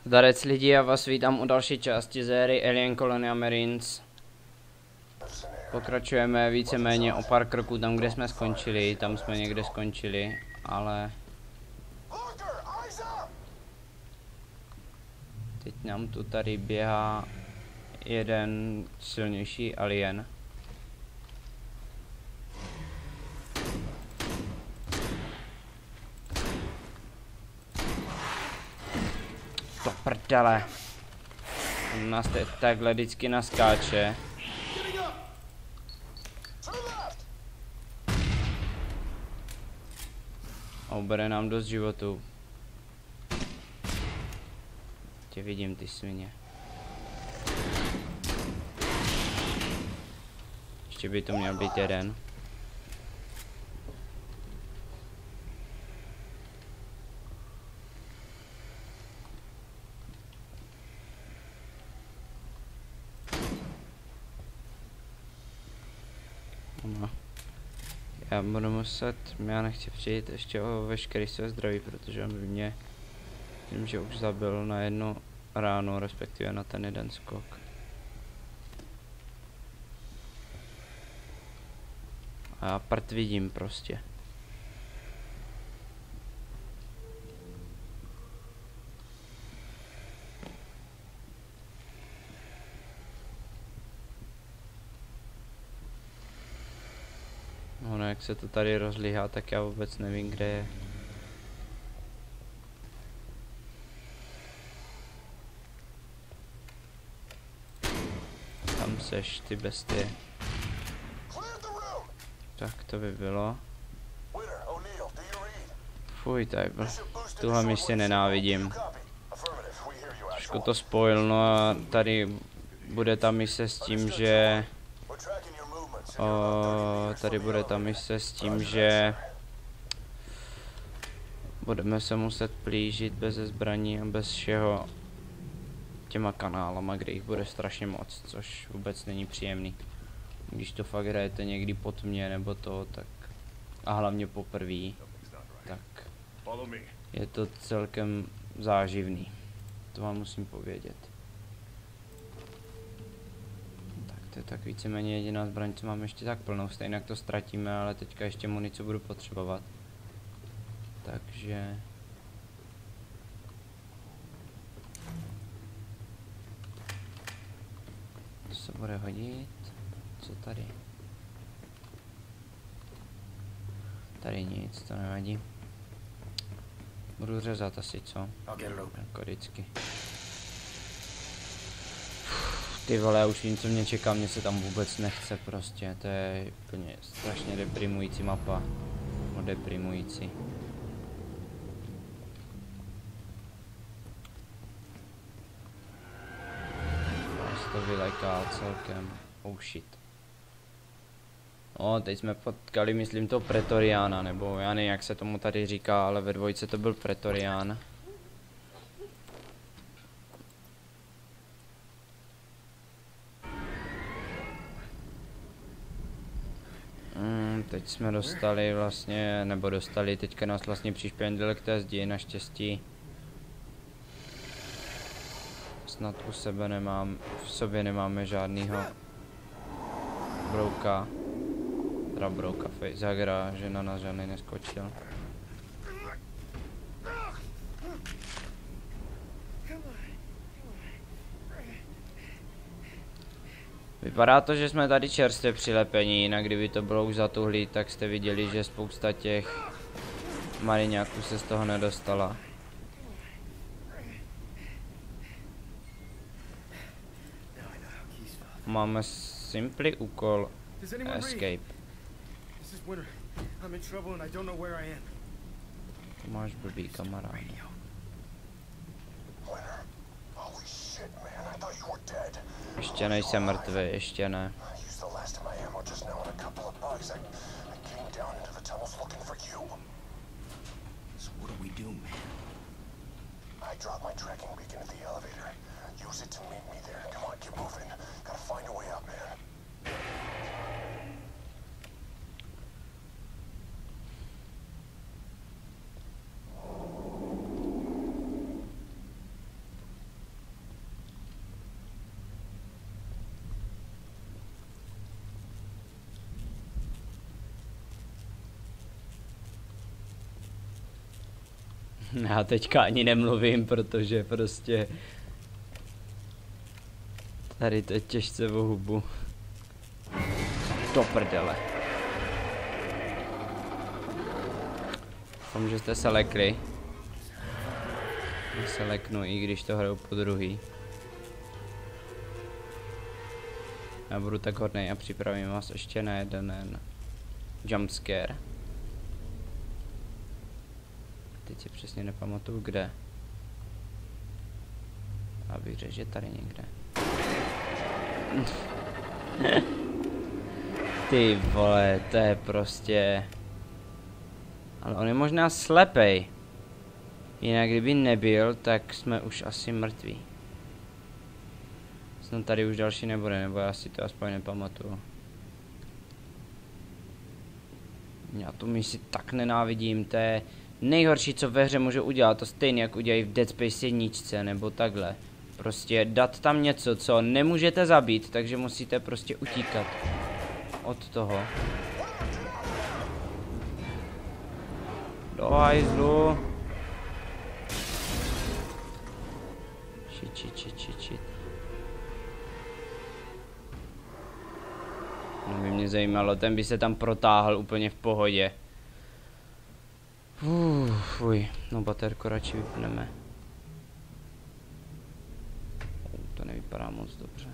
Zdarec lidi, já vás vítám u další části série Alien Colonial Marines. Pokračujeme víceméně o pár kroků tam, kde jsme skončili, tam jsme někde skončili, ale... Teď nám tu tady běhá jeden silnější alien. To prdele. On nás takhle vždycky naskáče. A ubere nám dost životu. Tě vidím, ty svině. Ještě by to měl být jeden. No. Já budu muset, já nechci přijít ještě o veškerý své zdraví, protože on by mě, tím, že už zabil na jednu ránu, respektive na ten jeden skok. A já prd vidím prostě. No, jak se to tady rozlíhá, tak já vůbec nevím, kde je. Tam seš, ty bestie. Tak to by bylo. Fuj, tajbl. Tuhle místě nenávidím. Trošku to spojil, no a tady bude ta mise s tím, že... tady bude ta mise s tím, že... budeme se muset plížit bez zbraní a bez všeho těma kanálama, kde jich bude strašně moc, což vůbec není příjemný. Když to fakt hrajete někdy pod mě nebo to, tak... a hlavně poprvé, tak je to celkem záživný. To vám musím povědět. Tak to je tak víceméně jediná zbraň, co mám ještě tak plnou, stejně to ztratíme, ale teďka ještě munici budu potřebovat. Takže... to se bude hodit. Co tady? Tady nic, to nevadí. Budu řezat asi, co? Jako vždycky. Ty vole, já už vím, co mě čeká, mě se tam vůbec nechce prostě, to je úplně strašně deprimující mapa. No, deprimující. Vás to vylejká celkem. Oh shit. No, teď jsme potkali, myslím, to Pretoriána, nebo já nevím, jak se tomu tady říká, ale ve dvojce to byl Pretorián. Teď jsme dostali vlastně, nebo dostali, teďka nás vlastně přišpěndili k té zdi, naštěstí. Snad u sebe nemám, v sobě nemáme žádnýho brouka. Teda brouka, Facehugera, že na nás žádný neskočil. Vypadá to, že jsme tady čerstvě přilepení, jinak kdyby to bylo už zatuhlý, tak jste viděli, že spousta těch mariňáků se z toho nedostala. Máme simply úkol escape. To máš blbý, kamarád. Ještě nejsem mrtvý, ještě ne. Já teďka ani nemluvím, protože prostě tady to je těžce o hubu. Do prdele. Doufám, že jste se lekli. Já se leknu, i když to hraju po druhý. Já budu tak hodnej a připravím vás ještě na jeden jumpscare. Teď si přesně nepamatuju kde. Abych řekl, že tady někde. Ty vole, to je prostě... Ale on je možná slepej. Jinak kdyby nebyl, tak jsme už asi mrtví. Snad tady už další nebude, nebo já si to aspoň nepamatuju. Já tu misi tak nenávidím, to je nejhorší, co ve hře můžu udělat, to stejně jak udělají v Dead Space 1, nebo takhle. Prostě dát tam něco, co nemůžete zabít, takže musíte prostě utíkat od toho. Do hajzlu. Shit. No by mě zajímalo, ten by se tam protáhl úplně v pohodě. Fuj, no baterko radši vypneme. To nevypadá moc dobře.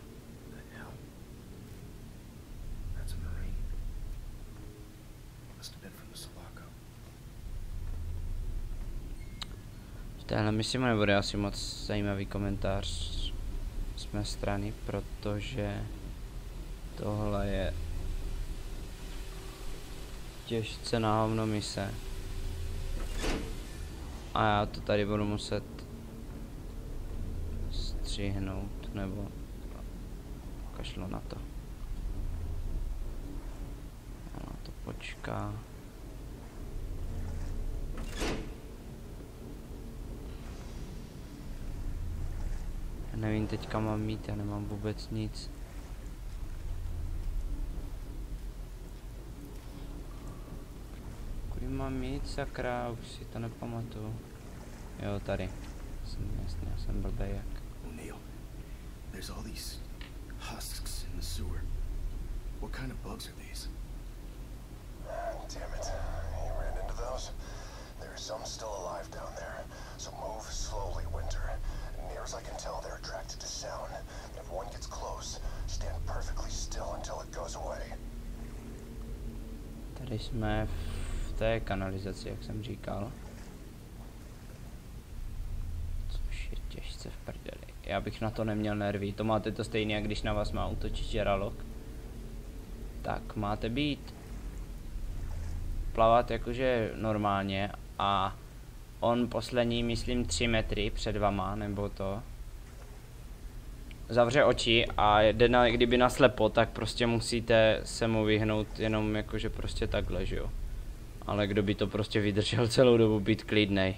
V téhle misi nebude asi moc zajímavý komentář z mé strany, protože tohle je těžce na hovno mise. A já to tady budu muset střihnout, nebo kašlu na to. Ano, to počká. Já nevím teďka mám mít, já nemám vůbec nic. Kudy mám mít, sakra, už si to nepamatuju. Jo, tady. Jasně, já jsem blbej jak. O'Neill, there's all these husks in the sewer. What kind of bugs are these? Damn it. You ran into those? There are some still alive down there. So move slowly, Winter. Near as I can tell, they're attracted to sound. If one gets close, stand perfectly still until it goes away. Tady jsme v té kanalizaci, jak jsem říkal. Což je těžce v prdeli. Já bych na to neměl nervy. To máte to stejně, jak když na vás má útočit žralok. Tak máte být. Plavat jakože normálně a on poslední, myslím, 3 metry před vama, nebo to. Zavře oči a jde kdyby naslepo, tak prostě musíte se mu vyhnout jenom jakože prostě takhle, že jo. Ale kdo by to prostě vydržel celou dobu být klidnej.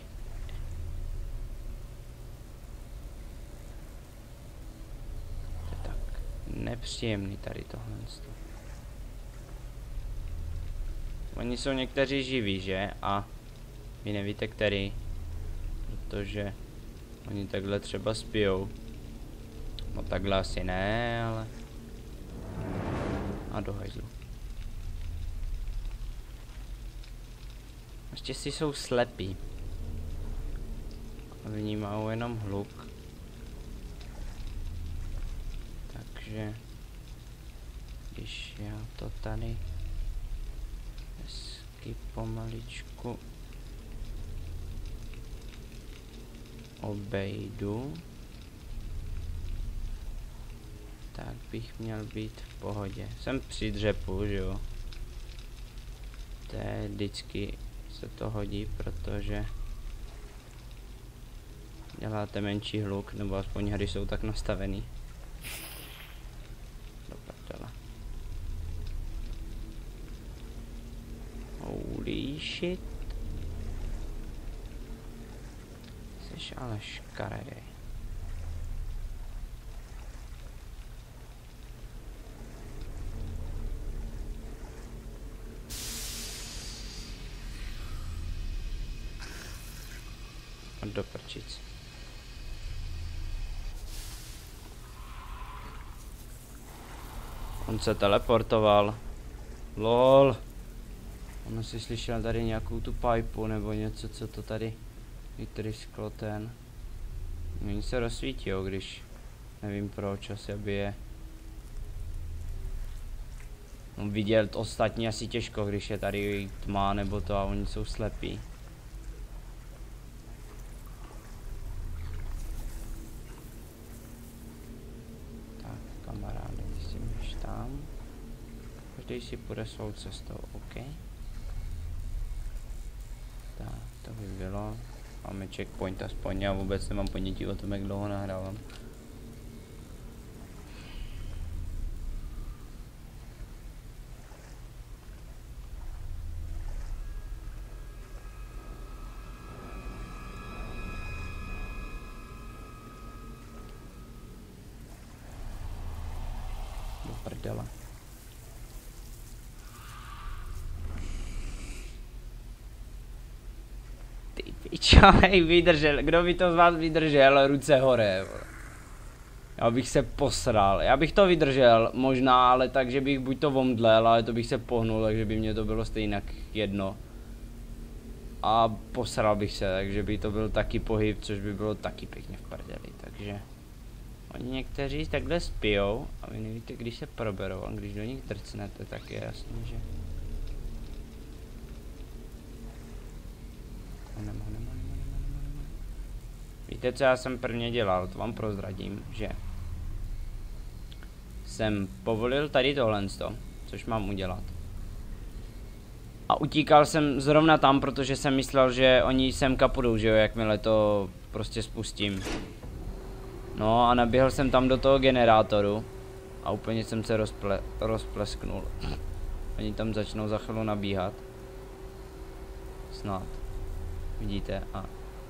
To je tak nepříjemný tady tohle. Oni jsou někteří živí, že? A vy nevíte který. Protože oni takhle třeba spijou. No takhle asi ne, ale... A do hajzlu. Ještě si jsou slepí. Vnímají jenom hluk. Takže... Když já to tady... Hezky pomaličku... obejdu, tak bych měl být v pohodě. Jsem při dřepu, že jo. To je vždycky se to hodí, protože děláte menší hluk, nebo aspoň hry jsou tak nastavený. Do prdele. Holy shit. Jseš ale škaredej. prčic. On se teleportoval. LOL. On si slyšel tady nějakou tu pipu nebo něco, co to tady vytrysklo ten. Oni se rozsvítí, když nevím proč, asi aby je viděl ostatní asi těžko, když je tady tma nebo to a oni jsou slepí. Tak, kamaráde, ty si jdeš tam. Každý si půjde svou cestou, OK. Tak, to by bylo. Máme checkpoint aspoň, já vůbec nemám ponětí o tom, jak dlouho nahrávám. Do prdele. Ty pičo, hej, vydržel, kdo by to z vás vydržel, ruce hore, vole. Já bych se posral, já bych to vydržel, možná, ale tak, že bych buď to omdlel, ale to bych se pohnul, takže by mě to bylo stejně jedno. A posral bych se, takže by to byl taky pohyb, což by bylo taky pěkně v prdeli, takže... Oni někteří takhle spijou a vy nevíte, když se proberou, a když do nich drcnete, tak je jasný, že... Víte, co já jsem prvně dělal, to vám prozradím, že... Jsem povolil tady tohle, což mám udělat. A utíkal jsem zrovna tam, protože jsem myslel, že oni semka půjdou, že jo, jakmile to prostě spustím. No a naběhl jsem tam do toho generátoru a úplně jsem se rozplesknul. Oni tam začnou za chvíli nabíhat. Snad. Vidíte a...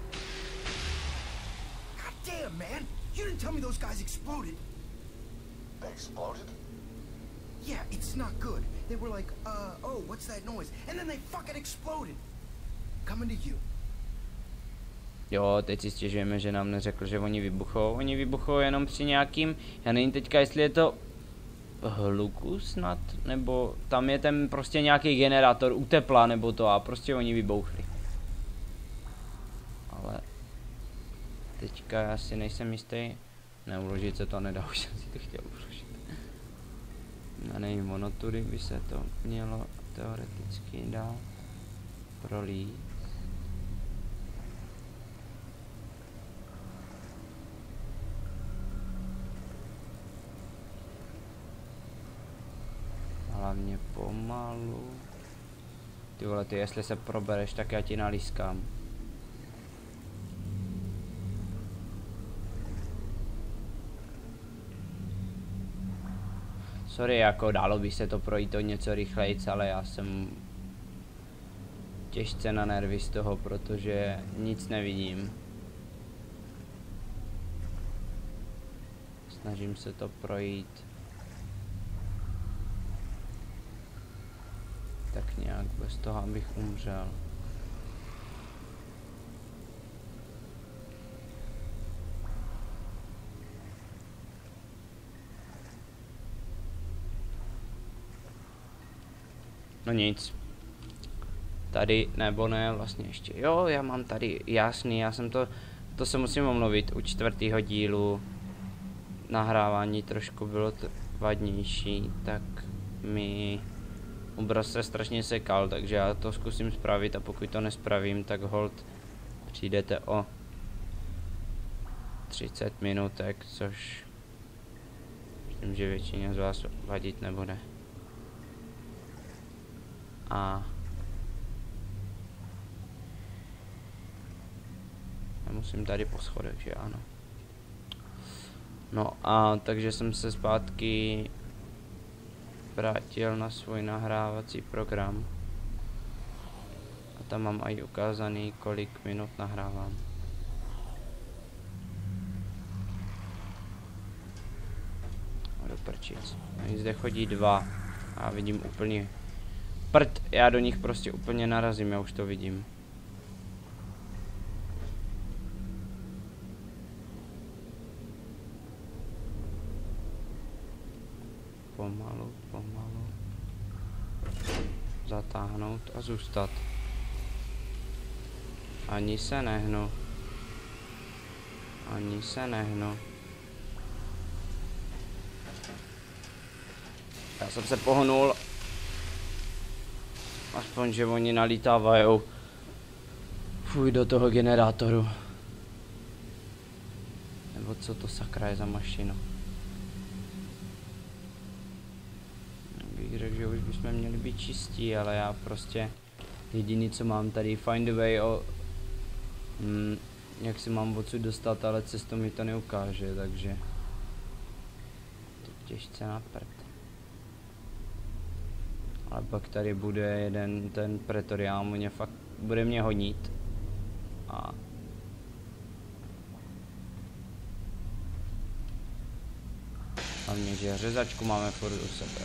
God damn, man! You didn't tell me those guys exploded. They exploded? Yeah, it's not good. They were like, oh, what's that noise? And then they fucking exploded. Coming to you. Jo, teď si stěžujeme, že nám neřekl, že oni vybuchou. Oni vybuchou jenom při nějakým, já nevím teďka, jestli je to hluku snad, nebo tam je ten prostě nějaký generátor u tepla, nebo to a prostě oni vybouchli. Ale teďka já si nejsem jistý, neuložit se to nedá, už jsem si to chtěl uložit. Já nevím, ono tudy by se to mělo teoreticky dát prolít. Hlavně pomalu. Ty vole, ty jestli se probereš, tak já ti nalískám. Sorry, jako dalo by se to projít o něco rychlejc, ale já jsem těžce na nervy z toho, protože nic nevidím. Snažím se to projít tak nějak bez toho, abych umřel. No nic. Tady, nebo ne, vlastně ještě. Jo, já mám tady, jasný, já jsem to se musím omluvit, u 4. dílu nahrávání trošku bylo vadnější, tak mi obraz se strašně sekal, takže já to zkusím spravit a pokud to nespravím, tak hold přijdete o 30 minutek, což myslím, že většině z vás vadit nebude. A já musím tady po schodech, že ano. No a takže jsem se zpátky vrátil na svůj nahrávací program. A tam mám i ukázaný, kolik minut nahrávám. A do prčic. A zde chodí 2. A vidím úplně prd, já do nich prostě úplně narazím, já už to vidím. Pomalu, pomalu. Zatáhnout a zůstat. Ani se nehnu. Ani se nehnu. Já jsem se pohnul. Aspoň, že oni nalítávají. Fuj, do toho generátoru. Nebo co to sakra je za mašinu? Bych řekl, že už bychom měli být čistí, ale já prostě jediný, co mám tady, find a way o... jak si mám odsud dostat, ale cestu mi to neukáže, takže... To těžce na prd. Ale pak tady bude jeden, ten pretorián, mě fakt bude mě honit. A... hlavně, že řezačku máme furt u sebe.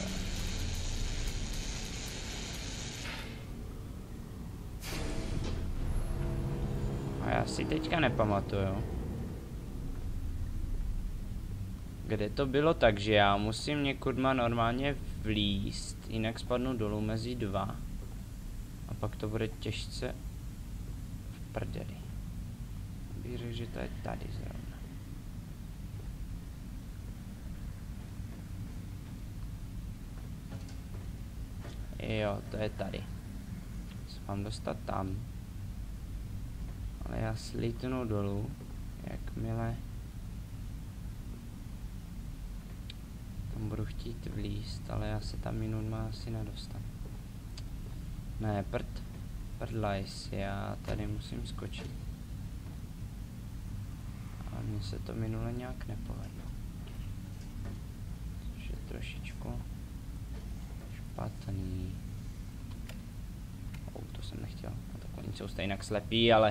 A já si teďka nepamatuju. Kde to bylo tak, že já musím někudma normálně vlízt, jinak spadnu dolů mezi dva. A pak to bude těžce v prdeli. Bych řekl, že to je tady zrovna. Jo, to je tady. Se mám dostat tam. Ale já slítnu dolů, jakmile tam budu chtít vlízt, ale já se tam minutma asi nedostanu. Ne, prdlajs, já tady musím skočit. A mně se to minule nějak nepovedlo. Což je trošičku špatný. To jsem nechtěl, no tak oni jsou stejně slepí, ale...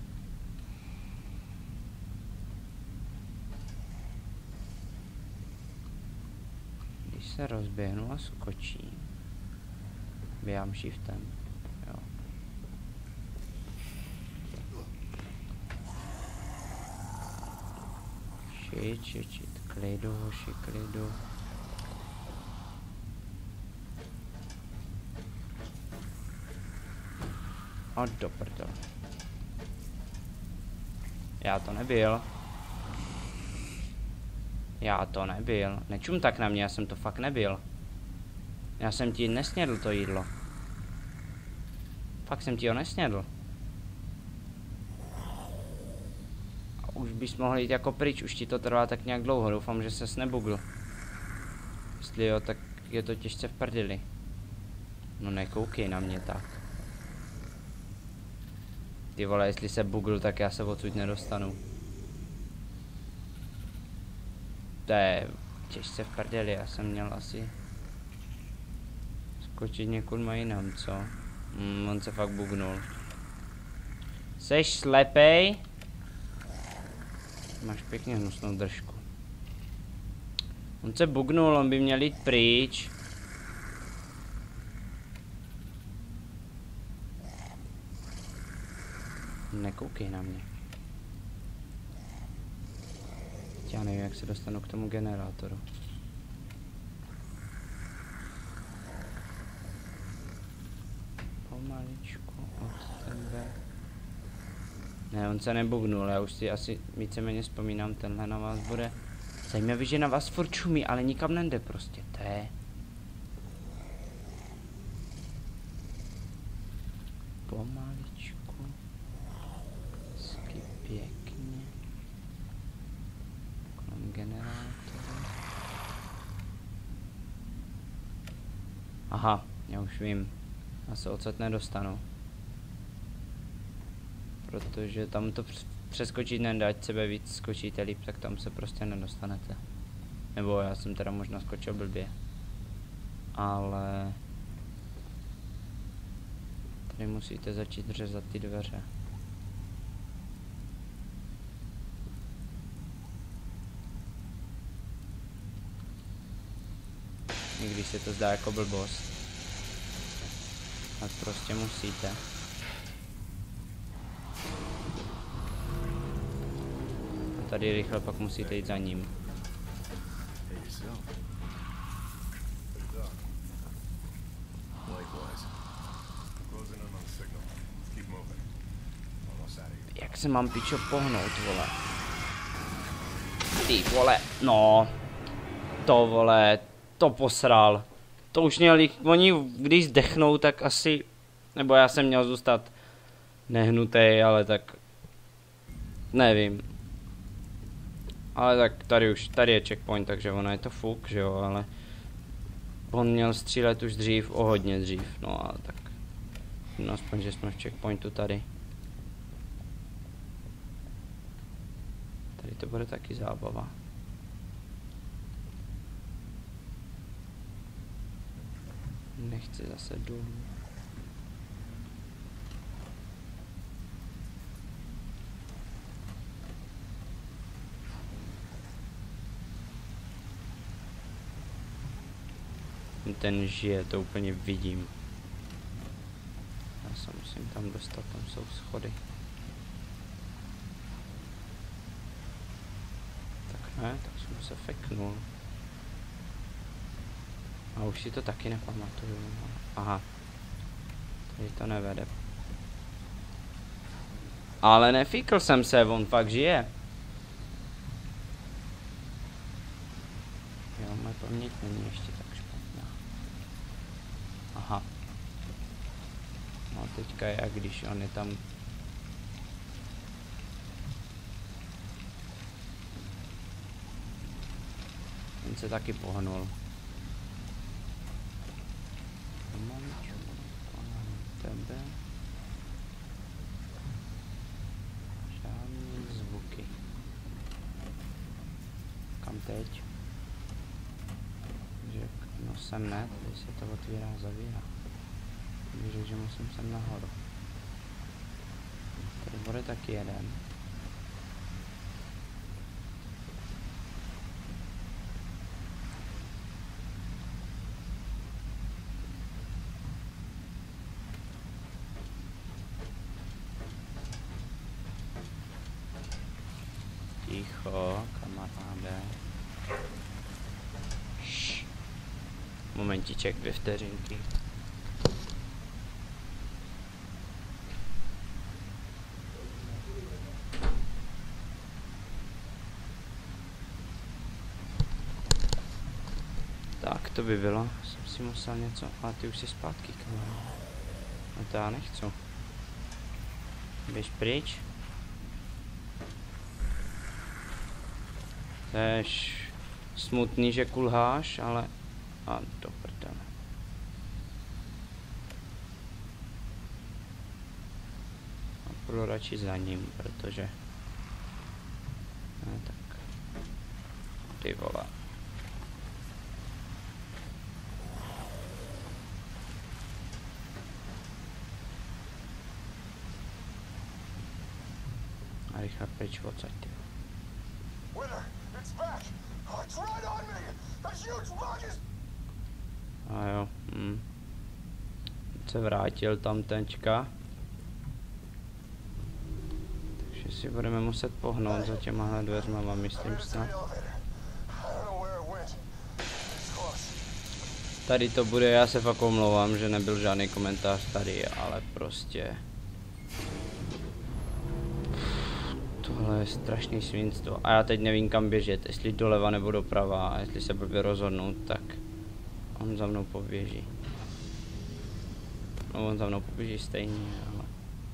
Když se rozběhnu a skočím, běhám shiftem, jo. Shit, klidu, hoši, klidu. A do prdele. Já to nebyl. Nečum tak na mě, já jsem to fakt nebyl. Já jsem ti nesnědl to jídlo. Fakt jsem ti ho nesnědl. A už bys mohl jít jako pryč, už ti to trvá tak nějak dlouho, doufám, že ses nebugl. Jestli jo, tak je to těžce v prdeli. No nekoukej na mě tak. Ty vole, jestli se bugl, tak já se odsud nedostanu. To je těžce v prdeli, já jsem měl asi skočit někud jinam, co? On se fakt bugnul. Seš slepej? Máš pěkně hnusnou držku. On se bugnul, on by měl jít pryč. Nekoukej na mě. Já nevím, jak se dostanu k tomu generátoru. Pomaličku od tebe. Ne, on se nebugnul, já už si asi víceméně vzpomínám, tenhle na vás bude. Zajímavý, že na vás furt čumí, ale nikam nejde prostě, to je. Pomaličku. Hezky pěkně. Kolem generátoru. Aha, já už vím. Já se odsud nedostanu. Protože tam to přeskočit nedá, ať sebe víc skočíte líp, tak tam se prostě nedostanete. Nebo já jsem teda možná skočil blbě. Ale... tady musíte začít řezat ty dveře. I když se to zdá jako blbost. Tak prostě musíte. A tady rychle pak musíte jít za ním. se mám pičo pohnout, vole. Ty vole, no. To vole, to posral. To už měli, oni když zdechnou, tak asi, nebo já jsem měl zůstat nehnutý, ale tak, nevím. Ale tak tady je checkpoint, takže ono je to fuk, že jo, ale on měl střílet už dřív, o hodně dřív, no ale tak, no aspoň, že jsme v checkpointu tady. Tady to bude taky zábava. Nechci zase dolů. Ten žije, to úplně vidím. Já se musím tam dostat, tam jsou schody. Tak ne, tak jsem se feknul. A už si to taky nepamatuju. Aha. Tady to nevede. Ale nefikl jsem se, on fakt žije. Jo, moje paměť není ještě tak špatná. Aha. No teďka je, když on je tam... On se taky pohnul. Tebe. Žádný zvuky. Kam teď? Že no sem ne, tady se to otvírá, zavírá. Víš, že musím sem nahoru. Tady bude taky jeden. Ticho, kamaráde. Momentiček, 2 vteřinky. Tak to by bylo. Jsem si musel něco, ale ty už jsi zpátky, kamaráde. A to já nechci. Běž pryč. To je smutný, že kulháš, ale... A do prdele. A půjdu radši za ním, protože... No tak... Ty vole. A rychle pryč odsaď, ty. A jo, se vrátil tam tenčka. Takže si budeme muset pohnout za těmahle dveřma, myslím snad. Tady to bude, já se fakt omlouvám, že nebyl žádný komentář tady, ale prostě... Tohle je strašný svinstvo. A já teď nevím kam běžet, jestli doleva nebo doprava, a jestli se blbě rozhodnout, tak on za mnou poběží. No on za mnou poběží stejně, ale...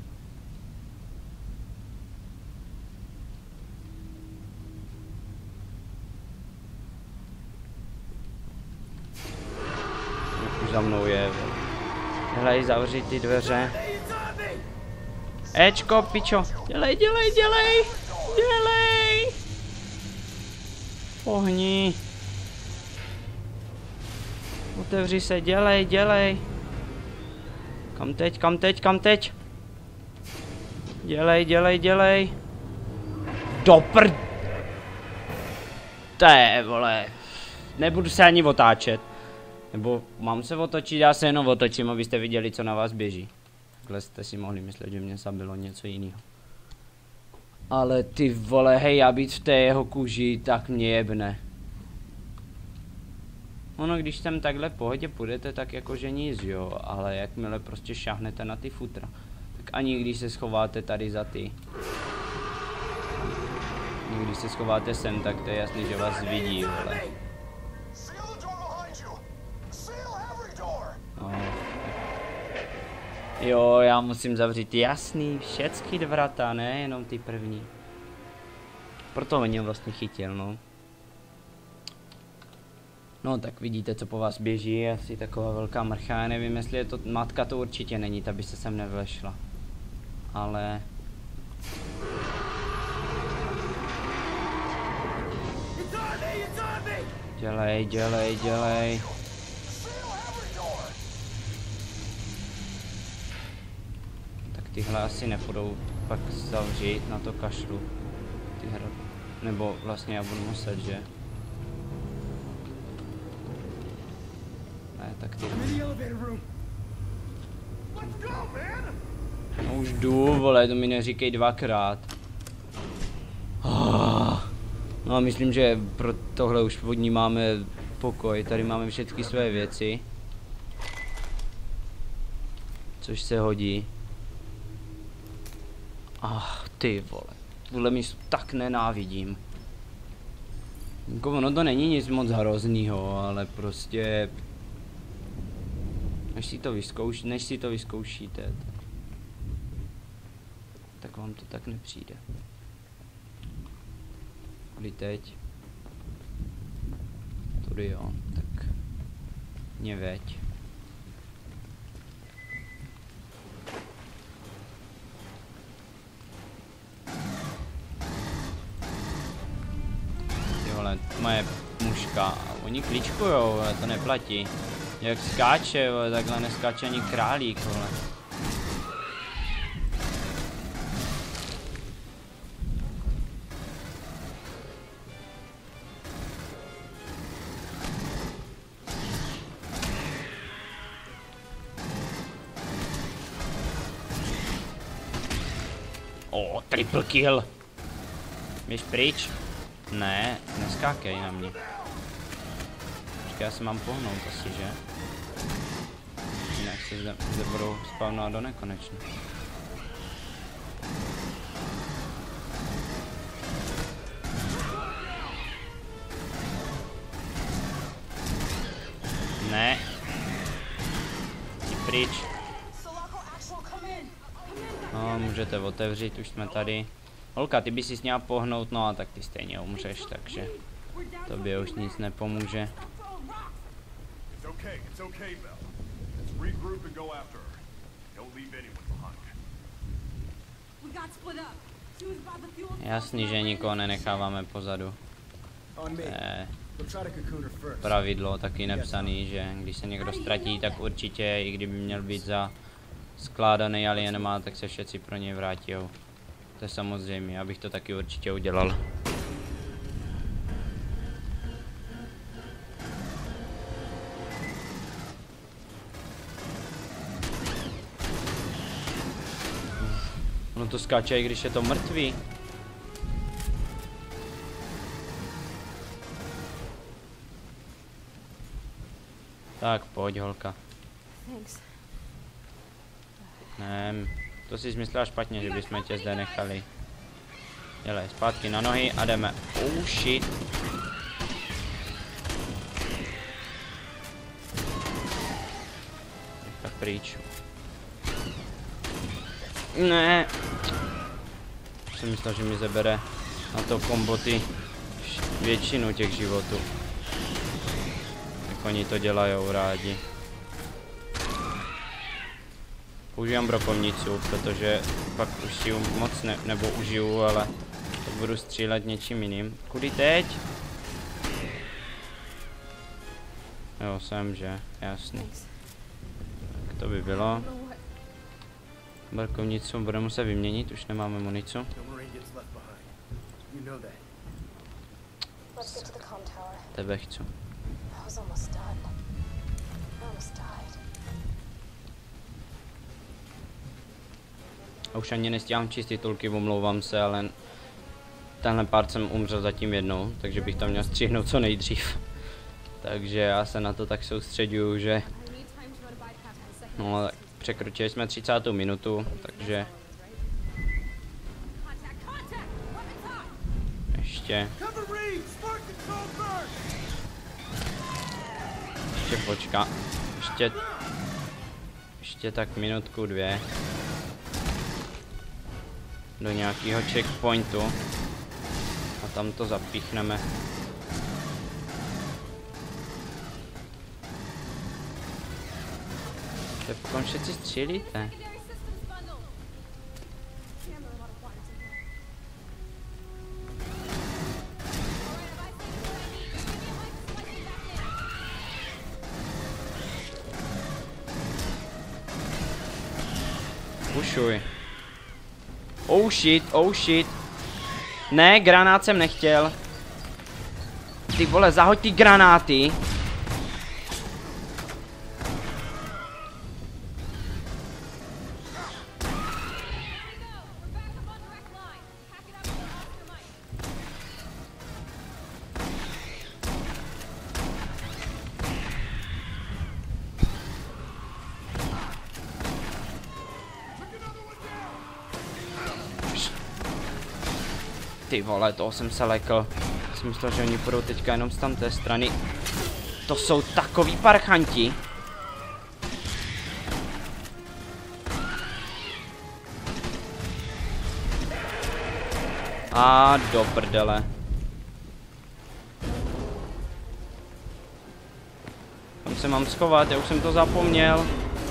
Už za mnou je. Hele, zavři ty dveře. Ečko, pičo. Dělej, dělej, dělej. Dělej. Pohni. Otevři se, dělej, dělej. Kam teď, kam teď, kam teď? Dělej, dělej, dělej. Dopr... Té vole. Nebudu se ani otáčet. Nebo mám se otočit, já se jenom otočím, abyste viděli, co na vás běží. Takhle jste si mohli myslet, že mě zabilo něco jiného. Ale ty vole, hej, já být v té jeho kůži, tak mě jebne. Ono, když sem takhle v pohodě půjdete, tak jakože nic, jo, ale jakmile prostě šáhnete na ty futra, tak ani když se schováte tady za ty Když se schováte sem, tak to je jasný, že vás vidí, vole. No. Jo, já musím zavřít jasný, všechny dvrata, ne jenom ty první. Proto mě vlastně chytil, no. No tak vidíte, co po vás běží, asi taková velká mrcha, já nevím, jestli je to matka, to určitě není, ta by se sem nevlešla. Ale... Dělej, dělej, dělej. Tak tyhle asi nepůjdou pak zavřít, na to kašlu. Ty hra... Nebo vlastně já budu muset, že? Ne, tak ty... No už jdu, vole, to mi neříkej dvakrát. No a myslím, že pro tohle už od ní máme pokoj. Tady máme všechny své věci. Což se hodí. Ty vole. Tuhle místo tak nenávidím. Ono to není nic moc hroznýho, ale prostě... Než si to vyzkoušíte, tak vám to tak nepřijde. Kdy teď? Tudy jo, tak mě veď. Ty vole, moje mužka, oni kličkujou, ale to neplatí. Jak skáče, vole, takhle neskáče ani králík, vole. Triple kill. Běž pryč. Ne, neskákej na mě. Počkej, já se mám pohnout asi, že? Jinak se zde budou spawnovat do nekonečna. Ne. Jdi pryč. No, můžete otevřít, už jsme tady. Holka, ty by si měla pohnout, no a tak ty stejně umřeš, takže tobě už nic nepomůže. Jasný, že nikoho nenecháváme pozadu. Pravidlo taky nepsaný, že když se někdo ztratí, tak určitě, i kdyby měl být za skládaný alienma, tak se všetci pro něj vrátí. To je samozřejmě, já bych to taky určitě udělal. Ono to skáče, i když je to mrtvý. Tak, pojď, holka. Ne, to si myslela špatně, že bychom tě zde nechali. Dělej, zpátky na nohy a jdeme. Oh shit. Tak pryč. Ne. Jsem myslel, že mi zabere na to komboty většinu těch životů. Tak oni to dělají rádi. Používám brokovnicu, protože pak už si moc nebo užiju, ale tak budu střílet něčím jiným. Kudy teď? Jo, jsem, že? Jasný. Tak to by bylo. Brokovnicu budeme muset vyměnit, už nemáme municu. Tebe chci. A už ani nestíhám číst titulky, omlouvám se, ale tenhle part jsem umřel zatím jednou, takže bych to měl střihnout co nejdřív. Takže já se na to tak soustředuju, že... No, tak překročili jsme 30. minutu, takže... ještě počká. Ještě tak minutku, 2. Do nějakého checkpointu. A tam to zapíchneme. Tak kam všetci střílíte? Pušuj. Oh shit, oh shit. Ne, granát jsem nechtěl. Ty vole, zahoď ty granáty. Ty vole, toho jsem se lekl. Jsem myslel, že oni půjdou teďka jenom z tamté strany. To jsou takový parchanti. A do prdele. Kam se mám schovat? Já už jsem to zapomněl.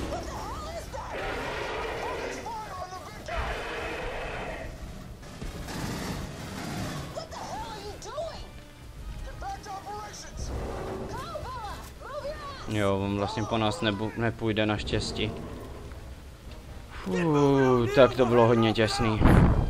Jo, on vlastně po nás nepůjde naštěstí. Tak to bylo hodně těsný.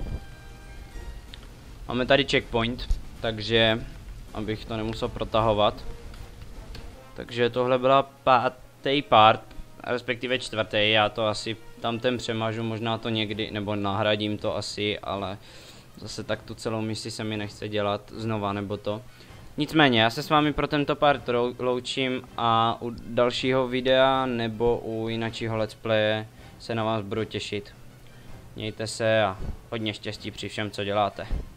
Máme tady checkpoint, takže abych to nemusel protahovat. Takže tohle byla 5. part, respektive 4. Já to asi tamten přemažu, možná to někdy, nebo nahradím to asi, ale zase tak tu celou misi se mi nechce dělat znova, nebo to. Nicméně, já se s vámi pro tento part loučím a u dalšího videa nebo u jiného let's playe se na vás budu těšit. Mějte se a hodně štěstí při všem, co děláte.